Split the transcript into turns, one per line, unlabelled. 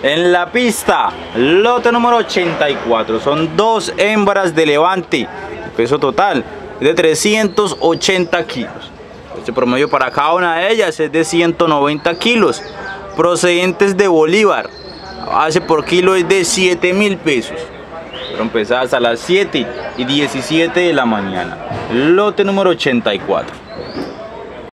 En la pista, lote número 84. Son 2 hembras de levante. El peso total es de 380 kilos. Este promedio para cada una de ellas es de 190 kilos. Procedentes de Bolívar. Base por kilo es de 7.000 pesos. Fueron pesadas a las 7:17 de la mañana. Lote número 84.